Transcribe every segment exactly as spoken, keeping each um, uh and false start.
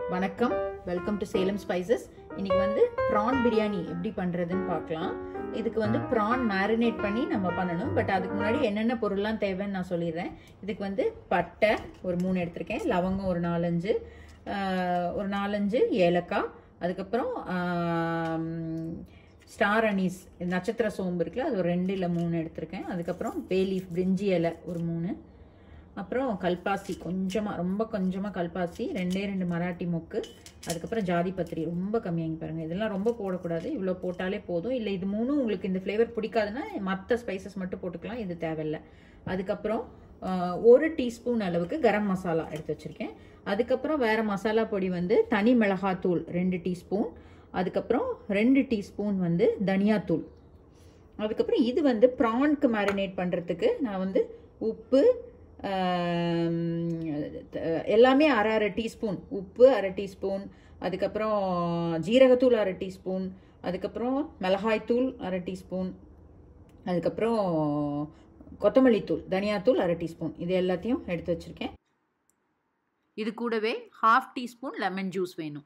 வணக்கம், welcome to Salem spices. இன்னைக்கு வந்து ப்ரான் பிரியாணி எப்படி பண்ணுறதுன்னு பார்க்கலாம். இதுக்கு வந்து ப்ரான் மேரினேட் பண்ணி நம்ம பண்ணணும். பட் அதுக்கு முன்னாடி என்னென்ன பொருள்லாம் தேவைன்னு நான் சொல்லிடுறேன். இதுக்கு வந்து பட்டை ஒரு மூணு எடுத்திருக்கேன், லவங்கம் ஒரு நாலஞ்சு, ஒரு நாலஞ்சு ஏலக்காய், அதுக்கப்புறம் ஸ்டார் அனீஸ் நட்சத்திர சோம்பு இருக்குல்ல, அது ஒரு ரெண்டு இல்லை மூணு எடுத்திருக்கேன். அதுக்கப்புறம் பே லீஃப் பிரிஞ்சி இலை ஒரு மூணு, அப்புறம் கல்பாசி கொஞ்சமாக, ரொம்ப கொஞ்சமாக கல்பாசி, ரெண்டே ரெண்டு மராட்டி மொக்கு, அதுக்கப்புறம் ஜாதி பத்திரி ரொம்ப கம்மியாகி பாருங்கள். இதெல்லாம் ரொம்ப போடக்கூடாது, இவ்வளோ போட்டாலே போதும். இல்லை இது மூணும் உங்களுக்கு இந்த ஃப்ளேவர் பிடிக்காதுன்னா மற்ற ஸ்பைசஸ் மட்டும் போட்டுக்கலாம், இது தேவையில்லை. அதுக்கப்புறம் ஒரு டீஸ்பூன் அளவுக்கு கரம் மசாலா எடுத்து வச்சுருக்கேன். அதுக்கப்புறம் வேறு மசாலா பொடி வந்து தனி மிளகாத்தூள் ரெண்டு டீஸ்பூன், அதுக்கப்புறம் ரெண்டு டீஸ்பூன் வந்து தனியாத்தூள். அதுக்கப்புறம் இது வந்து ப்ரான்க்கு மேரினேட் பண்ணுறதுக்கு நான் வந்து உப்பு எல்லாமே அரை அரை டீஸ்பூன், உப்பு அரை டீஸ்பூன், அதுக்கப்புறம் ஜீரகத்தூள் அரை டீஸ்பூன், அதுக்கப்புறம் மிளகாய்த்தூள் அரை டீஸ்பூன், அதுக்கப்புறம் கொத்தமல்லி தூள் தனியாத்தூள் அரை டீஸ்பூன், இது எல்லாத்தையும் எடுத்து வச்சுருக்கேன். இது கூடவே ஹாஃப் டீஸ்பூன் லெமன் ஜூஸ் வேணும்.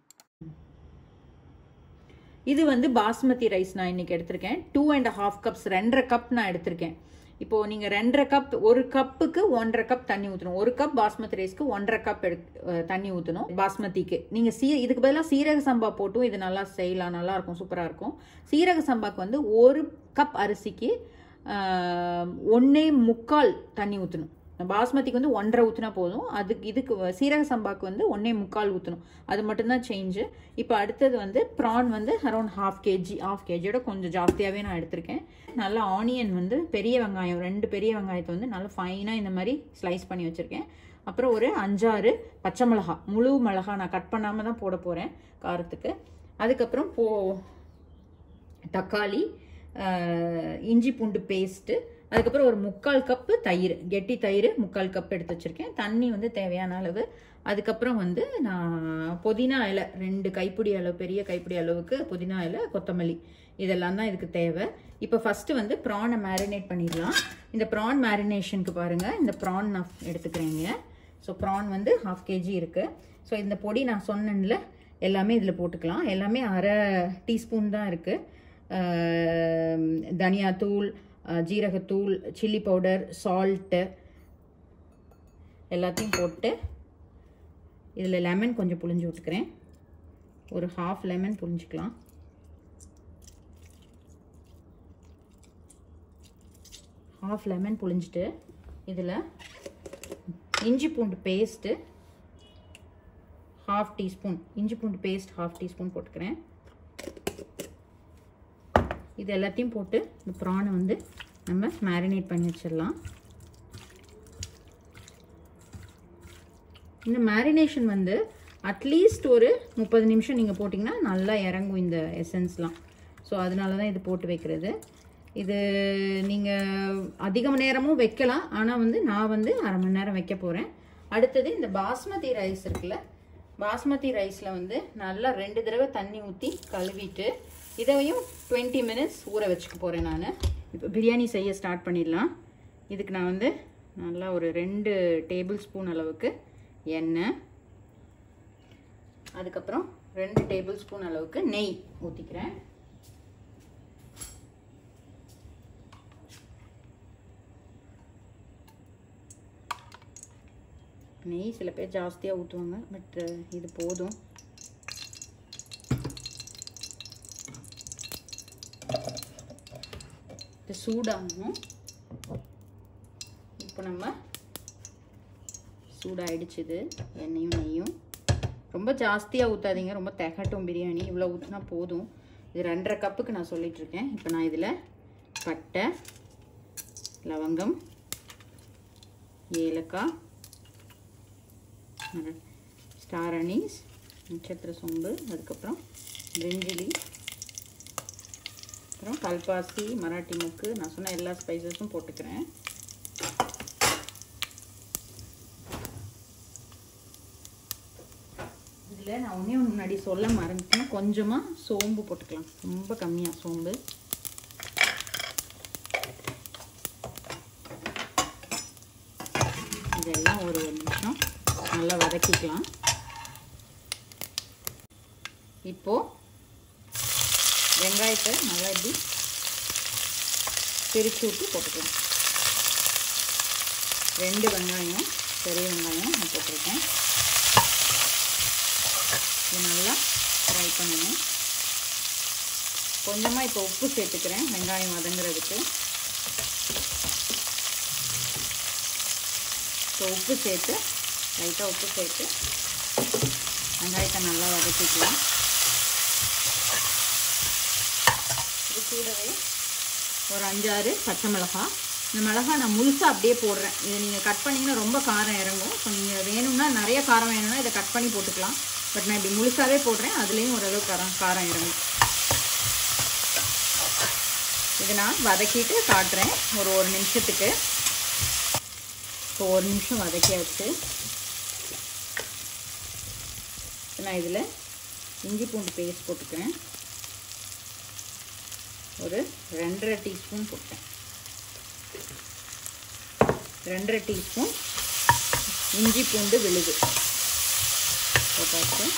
இது வந்து பாஸ்மதி ரைஸ் நான் இன்றைக்கி எடுத்திருக்கேன். டூ அண்ட் ஹாஃப் கப்ஸ், ரெண்டரை கப் நான் எடுத்திருக்கேன். இப்போது நீங்கள் ரெண்டரை கப், ஒரு கப்புக்கு ஒன்றரை கப் தண்ணி ஊற்றணும். ஒரு கப் பாஸ்மதி ரைஸ்க்கு ஒன்றரை கப் எடு தண்ணி ஊற்றணும். பாஸ்மதிக்கு நீங்கள் சீ இதுக்கு பதிலாக சீரக சம்பா போட்டும் இது நல்லா செய்யலாம், நல்லாயிருக்கும், சூப்பராக இருக்கும். சீரக சம்பாவுக்கு வந்து ஒரு கப் அரிசிக்கு ஒன்றே முக்கால் தண்ணி ஊற்றணும். பாஸ்மதிக்கு வந்து ஒன்றரை ஊற்றினா போதும். அதுக்கு இதுக்கு சீரக சம்பாவுக்கு வந்து ஒன்றே முக்கால் ஊற்றணும். அது மட்டும்தான் சேஞ்சு. இப்போ அடுத்தது வந்து ப்ரான் வந்து அரௌண்ட் ஹாஃப் கேஜி, ஹாஃப் கேஜியோட கொஞ்சம் ஜாஸ்தியாகவே நான் எடுத்திருக்கேன். நல்லா ஆனியன் வந்து பெரிய வெங்காயம், ரெண்டு பெரிய வெங்காயத்தை வந்து நல்லா ஃபைனாக இந்த மாதிரி ஸ்லைஸ் பண்ணி வச்சுருக்கேன். அப்புறம் ஒரு அஞ்சாறு பச்சை மிளகா, முழு மிளகா நான் கட் பண்ணாமல் தான் போட போகிறேன் காரத்துக்கு. அதுக்கப்புறம் போ தக்காளி, இஞ்சி பூண்டு பேஸ்ட்டு, அதுக்கப்புறம் ஒரு முக்கால் கப்பு தயிர், கெட்டி தயிர் முக்கால் கப் எடுத்து வச்சுருக்கேன். தண்ணி வந்து தேவையான அளவு. அதுக்கப்புறம் வந்து நான் புதினா இலை ரெண்டு கைப்பிடி அளவு, பெரிய கைப்பிடி அளவுக்கு புதினா இலை, கொத்தமல்லி, இதெல்லாம் தான் இதுக்கு தேவை. இப்போ ஃபஸ்ட்டு வந்து ப்ரானை மேரினேட் பண்ணிடலாம். இந்த ப்ரான் மேரினேஷனுக்கு பாருங்கள், இந்த ப்ரான் நான் எடுத்துக்கிறேங்க. ஸோ ப்ரான் வந்து ஹாஃப் கேஜி இருக்குது. ஸோ இந்த பொடி நான் சொன்னேன்ல எல்லாமே இதில் போட்டுக்கலாம். எல்லாமே அரை டீஸ்பூன் தான் இருக்குது. தனியாத்தூள், ஜீரகத்தூள், சில்லி பவுடர், சால்ட்டு எல்லாத்தையும் போட்டு இதில் லெமன் கொஞ்சம் புழிஞ்சு விட்டுக்கிறேன். ஒரு ஹாஃப் லெமன் புழிஞ்சிக்கலாம். ஹாஃப் லெமன் புழிஞ்சிட்டு இதில் இஞ்சி பூண்டு பேஸ்ட்டு ஹாஃப் டீஸ்பூன், இஞ்சி பூண்டு பேஸ்ட் ஹாஃப் டீஸ்பூன் போட்டுக்கிறேன். இது எல்லாத்தையும் போட்டு இந்த ப்ரானை வந்து நம்ம மேரினேட் பண்ணி வச்சிடலாம். இந்த மேரினேஷன் வந்து அட்லீஸ்ட் ஒரு முப்பது நிமிஷம் நீங்கள் போட்டிங்கன்னா நல்லா இறங்கும் இந்த எசன்ஸ்லாம். ஸோ அதனால தான் இது போட்டு வைக்கிறது. இது நீங்கள் அதிக நேரமும் வைக்கலாம், ஆனால் வந்து நான் வந்து அரை மணி நேரம் வைக்க போகிறேன். அடுத்தது இந்த பாஸ்மதி ரைஸ் இருக்குல்ல, பாஸ்மதி ரைஸில் வந்து நல்லா ரெண்டு தடவை தண்ணி ஊற்றி கழுவிட்டு இதையும் டுவெண்ட்டி மினிட்ஸ் ஊற வச்சுக்க போகிறேன் நான். இப்போ பிரியாணி செய்ய ஸ்டார்ட் பண்ணிடலாம். இதுக்கு நான் வந்து நல்லா ஒரு ரெண்டு டேபிள் ஸ்பூன் அளவுக்கு எண்ணெய், அதுக்கப்புறம் ரெண்டு டேபிள் ஸ்பூன் அளவுக்கு நெய் ஊற்றிக்கிறேன். நெய் சில பேர் ஜாஸ்தியாக ஊற்றுவாங்க, பட் இது போதும். இது சூடாகணும். இப்போ நம்ம சூடாகிடுச்சுது எண்ணெயும் நெய்யும். ரொம்ப ஜாஸ்தியாக ஊற்றாதீங்க, ரொம்ப திகட்டும் பிரியாணி. இவ்வளோ ஊற்றினா போதும். இது ரெண்டரை கப்புக்கு நான் சொல்லிகிட்ருக்கேன். இப்போ நான் இதில் பட்டை, லவங்கம், ஏலக்காய், ஸ்டார் அனீஸ், நட்சத்திர சோம்பு, அதுக்கப்புறம் பிரிஞ்சிலி, அப்புறம் கல்பாசி, மராட்டி மொக்கு, நான் சொன்ன எல்லா ஸ்பைசஸும் போட்டுக்கிறேன். இதில் நான் ஒன்றே ஒன்று முன்னாடி சொல்ல மறந்துட்டேன், கொஞ்சமாக சோம்பு போட்டுக்கலாம், ரொம்ப கம்மியாக சோம்பு. இதெல்லாம் ஒரு நிமிஷம் நல்லா வதக்கிக்கலாம். இப்போது வெங்காயத்தை நல்லா இப்படி பிரித்து விட்டு போட்டுக்கலாம். ரெண்டு வெங்காயம் பெரிய வெங்காயம் நான் போட்டிருக்கேன். இது நல்லா ஃப்ரை பண்ணணும். கொஞ்சமாக இப்போ உப்பு சேர்த்துக்கிறேன் வெங்காயம் வதங்குறதுக்கு. இப்போ உப்பு சேர்த்து லைட்டாக உப்பு சேர்த்து வெங்காயத்தை நல்லா வதக்கிக்கலாம். இது கூடவே ஒரு அஞ்சாறு பச்சை மிளகாய். இந்த மிளகாய் நான் முழுசாக அப்படியே போடுறேன். இதை நீங்கள் கட் பண்ணிங்கன்னா ரொம்ப காரம் இறங்கும். ஸோ நீங்கள் வேணும்னா நிறைய காரம் வேணும்னா இதை கட் பண்ணி போட்டுக்கலாம். பட் நான் இப்படி முழுசாகவே போடுறேன். அதுலேயும் ஓரளவு காரம் காரம் இறங்கும். இதை நான் வதக்கிட்டு காட்டுறேன் ஒரு ஒரு நிமிஷத்துக்கு. இப்போ ஒரு நிமிஷம் வதக்கியாச்சு. நான் இதில் இஞ்சி பூண்டு பேஸ்ட் போட்டுக்கிறேன். ஒரு ரெண்டரை டீஸ்பூன் போட்டேன். ரெண்டரை டீஸ்பூன் இஞ்சி பூண்டு விழுது போட்டாச்சு.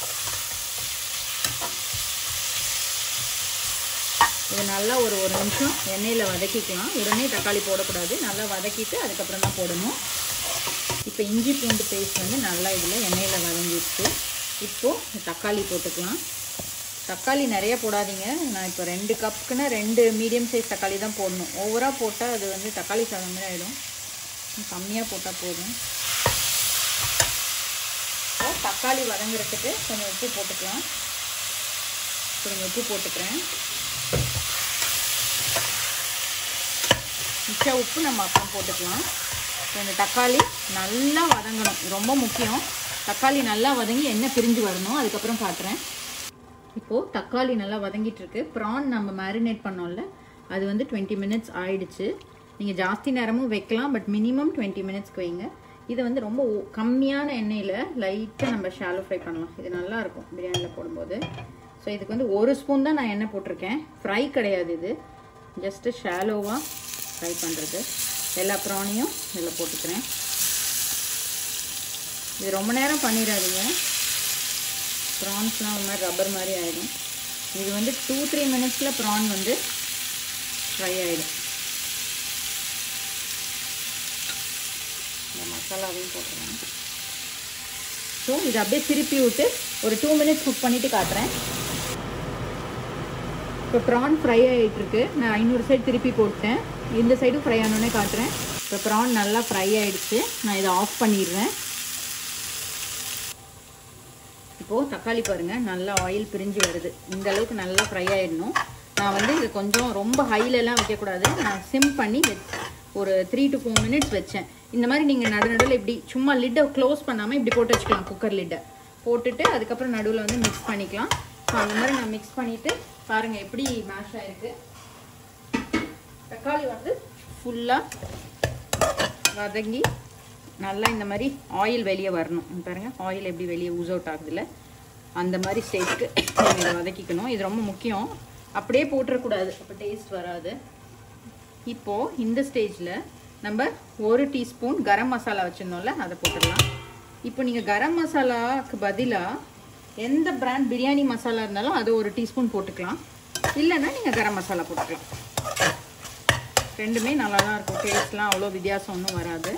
இது நல்லா ஒரு ஒரு நிமிஷம் எண்ணெயில் வதக்கிக்கலாம். உடனே தக்காளி போடக்கூடாது. நல்லா வதக்கிட்டு அதுக்கப்புறம் தான் போடணும். இப்போ இஞ்சி பூண்டு பேஸ்ட் வந்து நல்லா இதில் எண்ணெயில் வதங்கிடுச்சு. இப்போது தக்காளி போட்டுக்கலாம். தக்காளி நிறைய போடாதீங்க. நான் இப்போ ரெண்டு கப்புக்குன்னா ரெண்டு மீடியம் சைஸ் தக்காளி தான் போடணும். ஓவராக போட்டால் அது வந்து தக்காளி சாதம் மாதிரி ஆகிடும். கம்மியாக போட்டால் போதும். இப்போ தக்காளி வதங்குறதுக்கு கொஞ்சம் உப்பு போட்டுக்கலாம். கொஞ்சம் உப்பு போட்டுக்கிறேன். மிச்ச உப்பு நம்ம அப்புறம் போட்டுக்கலாம். இந்த தக்காளி நல்லா வதங்கணும். ரொம்ப முக்கியம். தக்காளி நல்லா வதங்கி எண்ணெய் பிரிஞ்சு வரணும். அதுக்கப்புறம் காட்டுறேன். இப்போது தக்காளி நல்லா வதங்கிட்டு இருக்கு. ப்ரான் நம்ம மேரினேட் பண்ணோம்ல, அது வந்து டுவெண்ட்டி மினிட்ஸ் ஆயிடுச்சு. நீங்கள் ஜாஸ்தி நேரமும் வைக்கலாம். பட் மினிமம் டுவெண்ட்டி மினிட்ஸ்க்கு வைங்க. இதை வந்து ரொம்ப கம்மியான எண்ணெயில் லைட்டாக நம்ம ஷாலோ ஃப்ரை பண்ணலாம். இது நல்லாயிருக்கும் பிரியாணியில் போடும்போது. ஸோ இதுக்கு வந்து ஒரு ஸ்பூன் தான் நான் எண்ணெய் போட்டிருக்கேன். ஃப்ரை கிடையாது. இது ஜஸ்ட்டு ஷாலோவாக ஃப்ரை பண்ணுறது. எல்லா ப்ரானையும் இதில் போட்டுக்கிறேன். இது ரொம்ப நேரம் பண்ணிடாதீங்க. ப்ரான்ஸ்லாம் ஒரு மாதிரி ரப்பர் மாதிரி ஆகிடும். இது வந்து டூ த்ரீ மினிட்ஸில் ப்ரான் வந்து ஃப்ரை ஆகிடும். இந்த மசாலாவையும் போட்டுறேன். ஸோ இதை அப்படியே திருப்பி விட்டு ஒரு டூ மினிட்ஸ் குக் பண்ணிவிட்டு காட்டுறேன். இப்போ ப்ரான் ஃப்ரை ஆகிட்டுருக்கு. நான் இன்னொரு சைடு திருப்பி போட்டேன். இந்த சைடும் ஃப்ரை ஆனோடனே காட்டுறேன். இப்போ ப்ரான் நல்லா ஃப்ரை ஆகிடுச்சு. நான் இதை ஆஃப் பண்ணிடுறேன். இப்போது தக்காளி பாருங்கள் நல்லா ஆயில் பிரிஞ்சு வருது. இந்த அளவுக்கு நல்லா ஃப்ரை ஆகிடணும். நான் வந்து இது கொஞ்சம் ரொம்ப ஹைலெலாம் வைக்கக்கூடாது. நான் சிம் பண்ணி ஒரு த்ரீ டு ஃபோர் மினிட்ஸ் வச்சேன். இந்த மாதிரி நீங்கள் நடு நடுவில் இப்படி சும்மா லிட்டை க்ளோஸ் பண்ணாமல் இப்படி போட்டு வச்சுக்கலாம். குக்கர் லிட்டை போட்டுட்டு அதுக்கப்புறம் நடுவில் வந்து மிக்ஸ் பண்ணிக்கலாம். ஸோ அந்த மாதிரி நான் மிக்ஸ் பண்ணிவிட்டு பாருங்கள் எப்படி மேஷ் ஆகிருக்கு. தக்காளி வந்து ஃபுல்லாக வதங்கி நல்லா இந்த மாதிரி ஆயில் வெளியே வரணும். பாருங்கள் ஆயில் எப்படி வெளியே ஊஸ் அவுட் ஆகுதுல்ல, அந்த மாதிரி ஸ்டேஜ்க்கு இதை வதக்கிக்கணும். இது ரொம்ப முக்கியம். அப்படியே போட்டுறக்கூடாது, அப்போ டேஸ்ட் வராது. இப்போது இந்த ஸ்டேஜில் நம்ம ஒரு டீஸ்பூன் கரம் மசாலா வச்சுருந்தோம்ல, அதை போட்டுடலாம். இப்போ நீங்கள் கரம் மசாலாவுக்கு பதிலாக எந்த பிராண்ட் பிரியாணி மசாலா இருந்தாலும் அது ஒரு டீஸ்பூன் போட்டுக்கலாம். இல்லைன்னா நீங்கள் கரம் மசாலா போட்டுக்கலாம். ரெண்டுமே நல்லா தான் இருக்கும். டேஸ்ட்லாம் அவ்வளோ வித்தியாசம் ஒன்றும் வராது.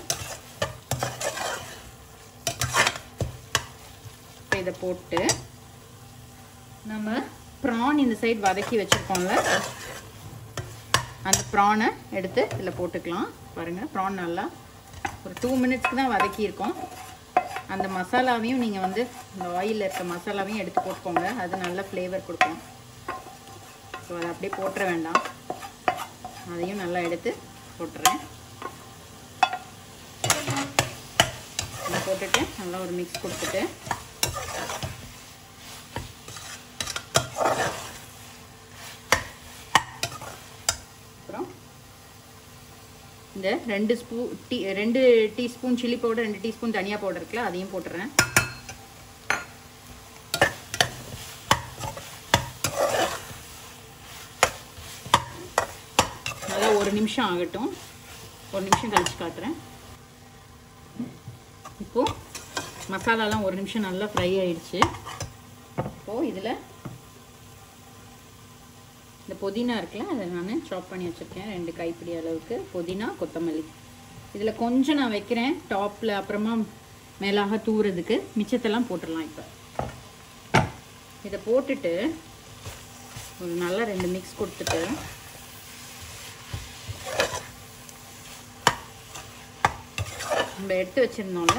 இதை போட்டு நம்ம ப்ரான் இந்த சைடு வதக்கி வச்சுருக்கோம்ல, அந்த ப்ரானை எடுத்து இதில் போட்டுக்கலாம். பாருங்கள் ப்ரான் நல்லா ஒரு டூ மினிட்ஸ்க்கு தான் வதக்கியிருக்கோம். அந்த மசாலாவையும் நீங்கள் வந்து இந்த ஆயிலில் இருக்க மசாலாவையும் எடுத்து போட்டுக்கோங்க. அது நல்ல ஃப்ளேவர் கொடுக்கும். ஸோ அதை அப்படியே போட்டுற வேண்டாம். அதையும் நல்லா எடுத்து போட்டுறேன். போட்டுட்டு நல்லா ஒரு மிக்ஸ் கொடுத்துட்டு அப்புறம் இந்த ரெண்டு ஸ்பூ டீ ரெண்டு டீஸ்பூன் சில்லி பவுடர், ரெண்டு டீஸ்பூன் தனியா பவுடர் இருக்குல்ல, அதையும் போட்டுறேன். நல்லா ஒரு நிமிஷம் ஆகட்டும். ஒரு நிமிஷம் கழிச்சு காட்டுறேன். இப்போது மசாலாலாம் ஒரு நிமிஷம் நல்லா ஃப்ரை ஆயிடுச்சு. இப்போ இப்போது இதில் இந்த புதினா இருக்குல்ல, அதை நான் சாப் பண்ணி வச்சுருக்கேன். ரெண்டு கைப்பிடி அளவுக்கு புதினா, கொத்தமல்லி. இதில் கொஞ்சம் நான் வைக்கிறேன் டாப்பில், அப்புறமா மேலாக தூறதுக்கு. மிச்சத்தெல்லாம் போட்டுடலாம். இப்போ இதை போட்டுட்டு ஒரு நல்லா ரெண்டு மிக்ஸ் கொடுத்துட்டு நம்ம எடுத்து வச்சுருந்தோம்ல,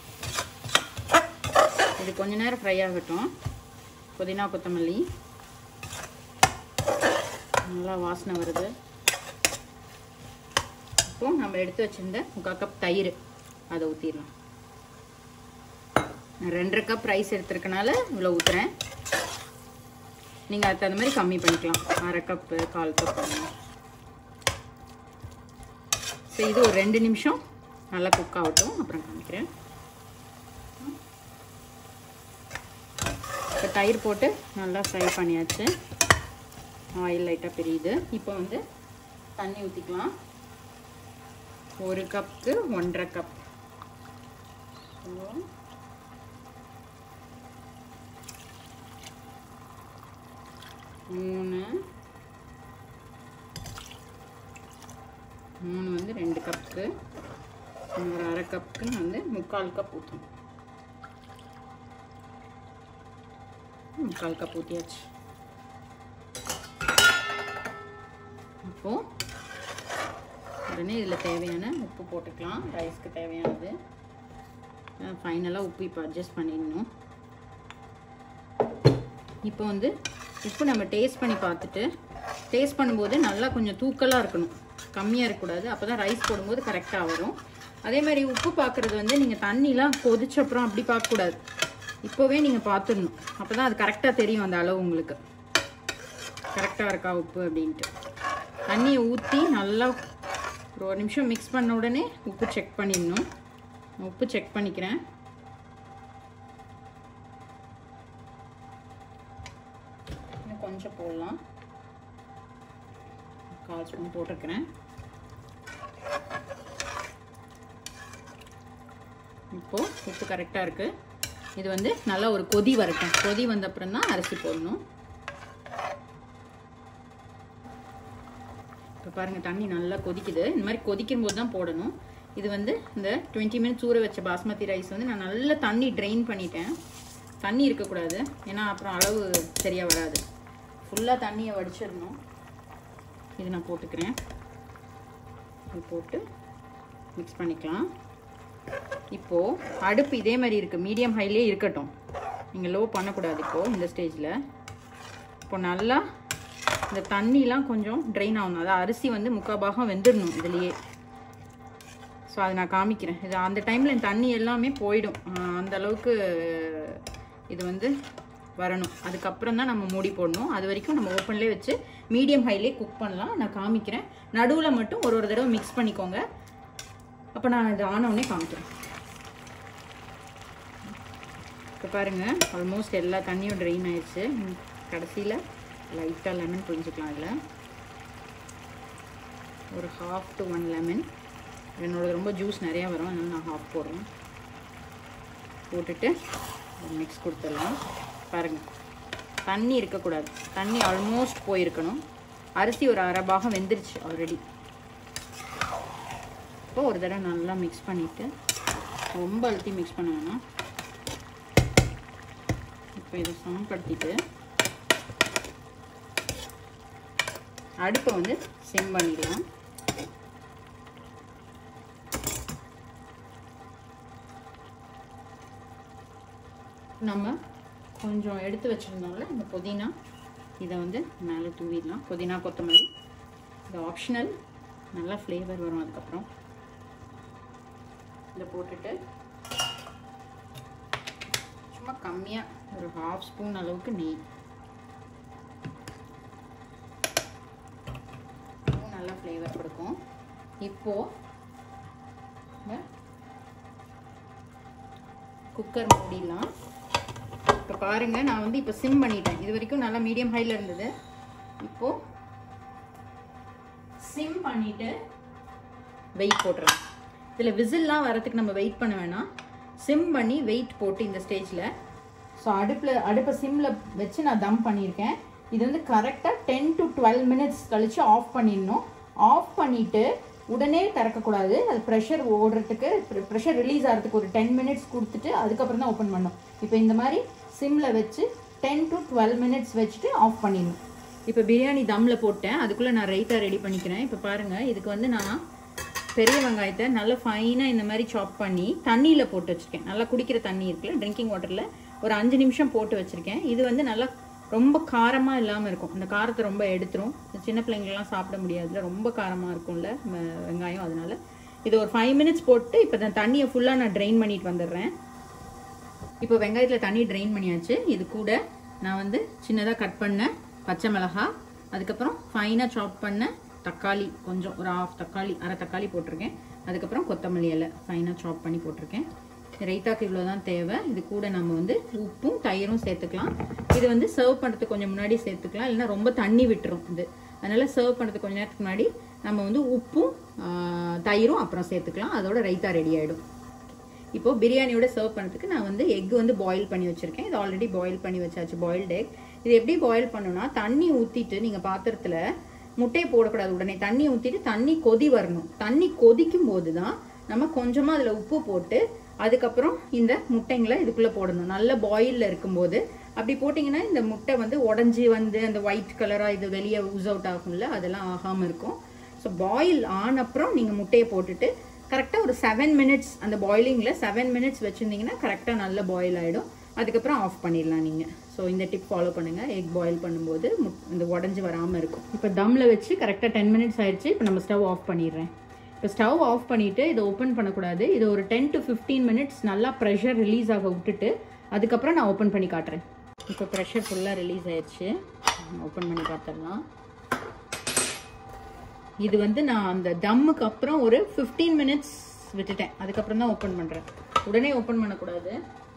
இது கொஞ்ச நேரம் ஃப்ரை ஆகட்டும். புதினா கொத்தமல்லி நல்லா வாசனை வருது. இப்போ நம்ம எடுத்து வச்சிருந்த முக்கால் கப் தயிர் அதை ஊற்றிடலாம். நான் ரெண்டரை கப் ரைஸ் எடுத்துருக்கனால இவ்வளோ ஊற்றுறேன். நீங்கள் அதுக்கு தகுந்த மாதிரி கம்மி பண்ணிக்கலாம். அரை கப்பு, கால் கப். ஸோ இது ஒரு ரெண்டு நிமிஷம் நல்லா குக் ஆகட்டும், அப்புறம் காமிக்கிறேன். இப்போ தயிர் போட்டு நல்லா ஃப்ரை பண்ணியாச்சு. ஆயில் லைட்டாக பிரியுது. இப்போ வந்து தண்ணி ஊற்றிக்கலாம். ஒரு கப்புக்கு ஒன்றரை கப். மூணு மூணு வந்து ரெண்டு கப்புக்கு, ஒரு அரை கப்புக்கு வந்து முக்கால் கப் ஊற்றணும். முக்கால் கப் ஊற்றியாச்சு. இப்போது உடனே இதில் தேவையான உப்பு போட்டுக்கலாம். ரைஸ்க்கு தேவையானது. ஃபைனலாக உப்பு இப்போ அட்ஜஸ்ட் பண்ணிடணும். இப்போ வந்து உப்பு நம்ம டேஸ்ட் பண்ணி பார்த்துட்டு, டேஸ்ட் பண்ணும்போது நல்லா கொஞ்சம் தூக்கலாக இருக்கணும், கம்மியாக இருக்கக்கூடாது. அப்போ தான் ரைஸ் போடும்போது கரெக்டாக வரும். அதே மாதிரி உப்பு பார்க்குறது வந்து நீங்கள் தண்ணிலாம் கொதிச்ச அப்புறம் அப்படி பார்க்கக்கூடாது, இப்போவே நீங்கள் பார்த்துடணும். அப்போ தான் அது கரெக்டாக தெரியும், அந்த அளவு உங்களுக்கு கரெக்டாக இருக்கா உப்பு அப்படின்ட்டு. தண்ணியை ஊற்றி நல்லா ஒரு ஒரு நிமிஷம் மிக்ஸ் பண்ண உடனே உப்பு செக் பண்ணிடணும். உப்பு செக் பண்ணிக்கிறேன். இன்னும் கொஞ்சம் போடலாம். கால் ஸ்பூன் போட்டிருக்கிறேன். இப்போது உப்பு கரெக்டாக இருக்குது. இது வந்து நல்லா ஒரு கொதி வரட்டும். கொதி வந்த அப்புறம் தான் அரிசி போடணும். இப்போ பாருங்கள், தண்ணி நல்லா கொதிக்குது. இந்த மாதிரி கொதிக்கும் போது தான் போடணும். இது வந்து இந்த டுவெண்ட்டி மினிட்ஸ் ஊற வச்ச பாஸ்மதி ரைஸ் வந்து நான் நல்லா தண்ணி ட்ரெயின் பண்ணிட்டேன். தண்ணி இருக்கக்கூடாது, ஏன்னா அப்புறம் அளவு சரியாக வராது. ஃபுல்லாக தண்ணியை வடிச்சிடணும். இது நான் போட்டுக்கிறேன். இது போட்டு மிக்ஸ் பண்ணிக்கலாம். இப்போது அடுப்பு இதே மாதிரி இருக்குது, மீடியம் ஹைலே இருக்கட்டும். நீங்கள் லோ பண்ணக்கூடாது. இப்போது இந்த ஸ்டேஜில் இப்போ நல்லா இந்த தண்ணிலாம் கொஞ்சம் ட்ரெயின் ஆகணும். அதாவது அரிசி வந்து முக்கால் பாகம் வெந்துடணும் இதுலேயே. ஸோ அதை நான் காமிக்கிறேன். இது அந்த டைமில் இந்த தண்ணி எல்லாமே போயிடும். அந்த அளவுக்கு இது வந்து வரணும். அதுக்கப்புறம் தான் நம்ம மூடி போடணும். அது வரைக்கும் நம்ம ஓப்பன்லேயே வச்சு மீடியம் ஹைலே குக் பண்ணலாம். நான் காமிக்கிறேன். நடுவில் மட்டும் ஒரு ஒரு தடவை மிக்ஸ் பண்ணிக்கோங்க. அப்போ நான் இது ஆனவுடனே காமிக்கிறேன். இப்போ பாருங்கள், ஆல்மோஸ்ட் எல்லா தண்ணியும் ட்ரெயின் ஆயிடுச்சு. கடைசியில் லைட்டாக லெமன் புரிஞ்சுக்கலாம். அதில் ஒரு ஹாஃப் டு ஒன் லெமன். என்னோட ரொம்ப ஜூஸ் நிறையா வரும், அதனால நான் ஹாஃப் போடுறேன். போட்டுட்டு மிக்ஸ் கொடுத்துடலாம். பாருங்கள், தண்ணி இருக்கக்கூடாது. தண்ணி ஆல்மோஸ்ட் போயிருக்கணும். அரிசி ஒரு அரை பாகம் வெந்துருச்சு ஆல்ரெடி. இப்போ ஒரு தடவை நல்லா மிக்ஸ் பண்ணிவிட்டு, ரொம்ப அழுத்தி மிக்ஸ் பண்ண வேணாம். இப்போ இதை சமப்படுத்திட்டு அடுப்பை வந்து சிம் பண்ணிடலாம். நம்ம கொஞ்சம் எடுத்து வச்சுருந்தோம்ல இந்த புதினா, இதை வந்து மேலே தூவிடலாம். புதினா கொத்தமல்லி இது ஆப்ஷனல், நல்லா ஃப்ளேவர் வரும். அதுக்கப்புறம் இதை போட்டுட்டு சும்மா கம்மியாக ஒரு ஹாஃப் ஸ்பூன் அளவுக்கு நெய், நல்லா ஃப்ளேவர் கொடுக்கும். இப்போது குக்கர் மூடிடலாம். இப்போ பாருங்கள், நான் வந்து இப்போ சிம் பண்ணிட்டேன். இது வரைக்கும் நல்லா மீடியம் ஹையில் இருந்தது. இப்போது சிம் பண்ணிவிட்டு வெயிட் போட்டுறேன். இதில் விசில்லாம் வரத்துக்கு நம்ம வெயிட் பண்ண வேணாம். சிம் பண்ணி வெயிட் போட்டு இந்த ஸ்டேஜில் ஸோ அடுப்பில் அடுப்பை சிம்மில் வச்சு நான் தம் பண்ணியிருக்கேன். இது வந்து கரெக்டாக டென் டு டுவெல் மினிட்ஸ் கழித்து ஆஃப் பண்ணிடணும். ஆஃப் பண்ணிவிட்டு உடனே திறக்கக்கூடாது. அது ப்ரெஷர் ஓடுறதுக்கு ப்ரெஷர் ரிலீஸ் ஆகிறதுக்கு ஒரு டென் மினிட்ஸ் கொடுத்துட்டு அதுக்கப்புறம் தான் ஓப்பன் பண்ணணும். இப்போ இந்த மாதிரி சிம்மில் வச்சு டென் டு டுவெல் மினிட்ஸ் வச்சுட்டு ஆஃப் பண்ணிடணும். இப்போ பிரியாணி தம்மில் போட்டேன். அதுக்குள்ளே நான் ரைத்தா ரெடி பண்ணிக்கிறேன். இப்போ பாருங்கள், இதுக்கு வந்து நான் பெரிய வெங்காயத்தை நல்லா ஃபைனாக இந்த மாதிரி சாப் பண்ணி தண்ணியில் போட்டு வச்சுருக்கேன். நல்லா குடிக்கிற தண்ணி இருக்குல்ல, ட்ரிங்கிங் வாட்டரில் ஒரு அஞ்சு நிமிஷம் போட்டு வச்சுருக்கேன். இது வந்து நல்லா ரொம்ப காரமாக இல்லாமல் இருக்கும். இந்த காரத்தை ரொம்ப எடுத்துரும். சின்ன பிள்ளைங்கள்லாம் சாப்பிட முடியாதுல, ரொம்ப காரமாக இருக்கும்ல வெங்காயம். அதனால இது ஒரு ஃபைவ் மினிட்ஸ் போட்டு இப்போ நான் தண்ணியை ஃபுல்லாக நான் ட்ரெயின் பண்ணிட்டு வந்துடுறேன். இப்போ வெங்காயத்தில் தண்ணி ட்ரெயின் பண்ணியாச்சு. இது கூட நான் வந்து சின்னதாக கட் பண்ண பச்சை மிளகாய், அதுக்கப்புறம் ஃபைனாக சாப் பண்ண தக்காளி, கொஞ்சம் ஒரு ஆஃப் தக்காளி, அரை தக்காளி போட்டிருக்கேன். அதுக்கப்புறம் கொத்தமல்லி இலை ஃபைனாக சாப் பண்ணி போட்டிருக்கேன். ரைத்தாக்கு இவ்வளோ தான் தேவை. இது கூட நம்ம வந்து உப்பும் தயிரும் சேர்த்துக்கலாம். இது வந்து சர்வ் பண்ணுறதுக்கு கொஞ்சம் முன்னாடி சேர்த்துக்கலாம், இல்லைன்னா ரொம்ப தண்ணி விட்டுரும் இது. அதனால் சர்வ் பண்ணுறதுக்கு கொஞ்சம் நேரத்துக்கு முன்னாடி நம்ம வந்து உப்பும் தயிரும் அப்புறம் சேர்த்துக்கலாம். அதோட ரைத்தா ரெடி ஆகிடும். இப்போது பிரியாணியோட சர்வ் பண்ணுறதுக்கு நான் வந்து எக் வந்து பாயில் பண்ணி வச்சுருக்கேன். இது ஆல்ரெடி பாயில் பண்ணி வச்சாச்சு, பாயில்டு எக். இது எப்படி பாயில் பண்ணணும்னா, தண்ணி ஊற்றிட்டு நீங்கள் பாத்திரத்தில் முட்டையை போடக்கூடாது. உடனே தண்ணி ஊற்றிட்டு தண்ணி கொதி வரணும். தண்ணி கொதிக்கும் போது தான் நம்ம கொஞ்சமாக அதில் உப்பு போட்டு அதுக்கப்புறம் இந்த முட்டைங்களை இதுக்குள்ளே போடணும். நல்ல பாயிலில் இருக்கும்போது அப்படி போட்டிங்கன்னா இந்த முட்டை வந்து உடஞ்சி வந்து அந்த ஒயிட் கலராக இது வெளியே ஊஸ் அவுட் ஆகும்ல, அதெல்லாம் ஆகாமல் இருக்கும். ஸோ பாயில் ஆனப்புறம் நீங்கள் முட்டையை போட்டுட்டு கரெக்டாக ஒரு செவன் மினிட்ஸ் அந்த பாயிலிங்கில் செவன் மினிட்ஸ் வச்சுருந்தீங்கன்னா கரெக்டாக நல்ல பாயில் ஆகிடும். அதுக்கப்புறம் ஆஃப் பண்ணிடலாம் நீங்கள். ஸோ இந்த டிப் ஃபாலோ பண்ணுங்கள். எக் பாயில் பண்ணும்போது இந்த உடஞ்சி வராமல் இருக்கும். இப்போ தம்மில் வச்சு கரெக்டாக டென் மினிட்ஸ் ஆயிடுச்சு. இப்போ நம்ம ஸ்டவ் ஆஃப் பண்ணிடுறேன். இப்போ ஸ்டவ் ஆஃப் பண்ணிவிட்டு இதை ஓப்பன் பண்ணக்கூடாது. இது ஒரு டென் டு ஃபிஃப்டீன் மினிட்ஸ் நல்லா ப்ரெஷர் ரிலீஸ் ஆக விட்டுட்டு அதுக்கப்புறம் நான் ஓப்பன் பண்ணி காட்டுறேன். இப்போ ப்ரெஷர் ஃபுல்லாக ரிலீஸ் ஆயிடுச்சு. ஓப்பன் பண்ணி பார்த்துடலாம். இது வந்து நான் அந்த தம்முக்கு அப்புறம் ஒரு ஃபிஃப்டீன் மினிட்ஸ் விட்டுட்டேன். அதுக்கப்புறம் தான் ஓப்பன் பண்ணுறேன். உடனே ஓப்பன் பண்ணக்கூடாது.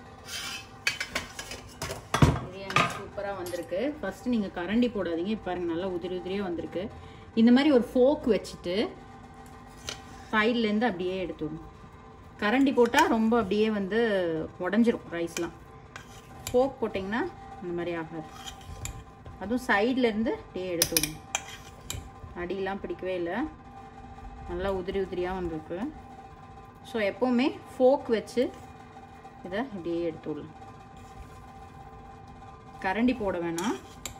பிரியாணி சூப்பராக வந்திருக்கு. ஃபஸ்ட்டு நீங்கள் கரண்டி போடாதீங்க. இப்போ பாருங்கள், நல்லா உதிரி உதிரியாக வந்திருக்கு. இந்த மாதிரி ஒரு ஃபோக் வச்சுட்டு சைட்லேருந்து அப்படியே எடுத்துடணும். கரண்டி போட்டால் ரொம்ப அப்படியே வந்து உடஞ்சிரும் ரைஸ்லாம். ஃபோக் போட்டிங்கன்னா இந்த மாதிரி ஆகாது. அதுவும் சைட்லேருந்து அப்படியே எடுத்துடணும். அடியெலாம் பிடிக்கவே இல்லை. நல்லா உதிரி உதிரியாக வந்திருக்கு. ஸோ எப்போவுமே ஃபோக் வச்சு இதை இப்படியே எடுத்துடலாம். கரண்டி போட வேணாம்,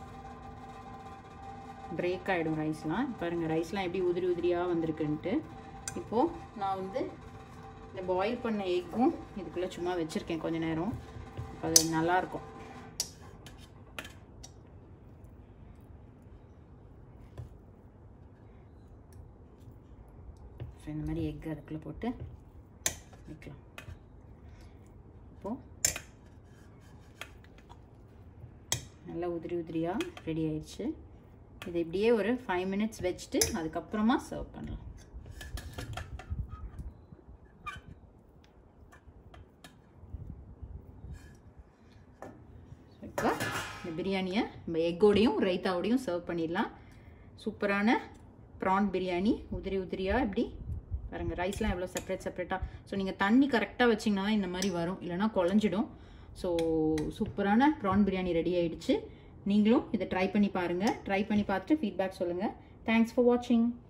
பிரேக் ஆகிடும் ரைஸ்லாம். பாருங்கள், ரைஸ்லாம் எப்படி உதிரி உதிரியாக வந்திருக்குன்ட்டு. இப்போது நான் வந்து இந்த பாயில் பண்ண எக்கும் இதுக்குள்ளே சும்மா வச்சுருக்கேன் கொஞ்ச நேரம். அது நல்லாயிருக்கும். ஸோ இந்த மாதிரி எக் அதுக்குள்ளே போட்டு வைக்கலாம். இப்போது நல்லா உதிரி உதிரியாக ரெடி ஆயிடுச்சு. இது இப்படியே ஒரு ஃபைவ் மினிட்ஸ் வச்சுட்டு அதுக்கப்புறமா சர்வ் பண்ணலாம். இப்போ இந்த பிரியாணியை நம்ம எக்கோடையும் ரைத்தாவோடையும் சர்வ் பண்ணிடலாம். சூப்பரான ப்ரான் பிரியாணி உதிரி உதிரியாக இப்படி பாருங்கள். ரைஸ்லாம் எவ்வளோ செப்பரேட் செப்பரேட்டாக. ஸோ நீங்கள் தண்ணி கரெக்டாக வச்சிங்கன்னா தான் இந்த மாதிரி வரும், இல்லைனா குழஞ்சிடும். ஸோ சூப்பரான ப்ரான் பிரியாணி ரெடி ஆகிடுச்சு. நீங்களும் இதை ட்ரை பண்ணி பாருங்கள். ட்ரை பண்ணி பார்த்துட்டு ஃபீட்பேக் சொல்லுங்கள். தேங்க்ஸ் ஃபார் வாட்சிங்.